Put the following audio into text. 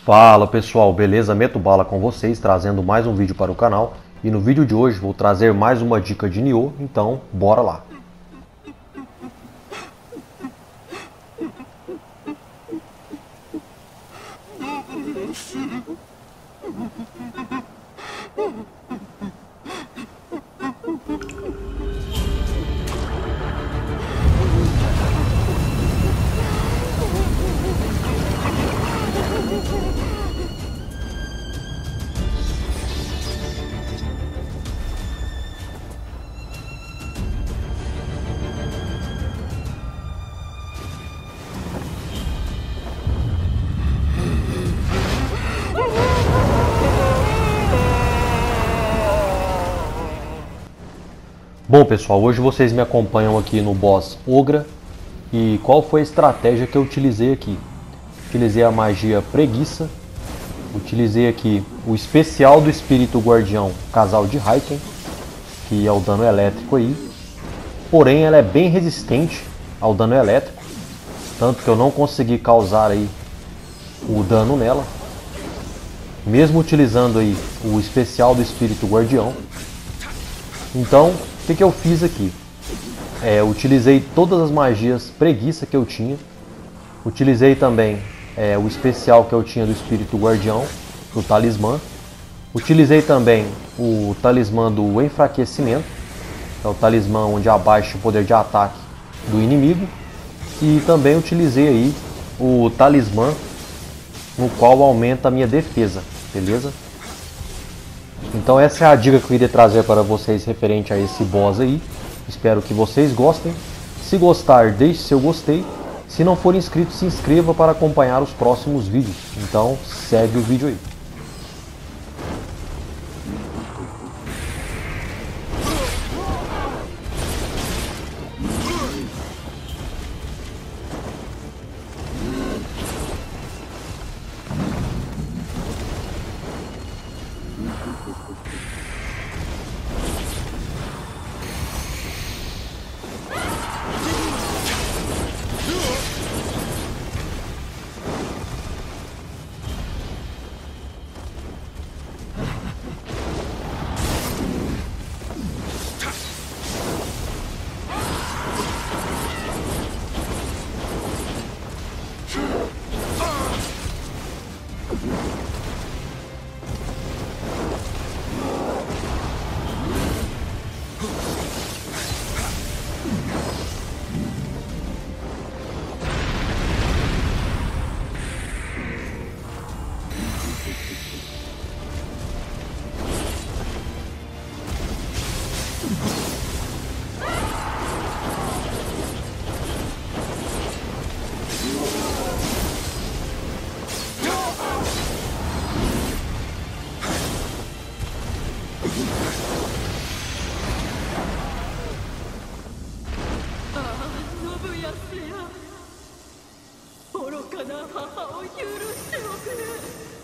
Fala pessoal, beleza? Meto Bala com vocês, trazendo mais um vídeo para o canal. E no vídeo de hoje vou trazer mais uma dica de Nioh, então bora lá! Bom pessoal, hoje vocês me acompanham aqui no boss Ogra. E qual foi a estratégia que eu utilizei aqui? Utilizei a magia Preguiça. Utilizei aqui o especial do Espírito Guardião, Casal de Hyken, que é o dano elétrico aí. Porém ela é bem resistente ao dano elétrico, tanto que eu não consegui causar aí o dano nela, mesmo utilizando aí o especial do Espírito Guardião. Então, o que eu fiz aqui? Eu utilizei todas as magias Preguiça que eu tinha. Utilizei também o especial que eu tinha do Espírito Guardião, do Talismã. Utilizei também o Talismã do Enfraquecimento, que é o talismã onde abaixa o poder de ataque do inimigo. E também utilizei aí o Talismã, no qual aumenta a minha defesa, beleza? Então essa é a dica que eu queria trazer para vocês referente a esse boss aí. Espero que vocês gostem. Se gostar, deixe seu gostei. Se não for inscrito, se inscreva para acompanhar os próximos vídeos. Então segue o vídeo aí. 愚かな母を許しておくれ。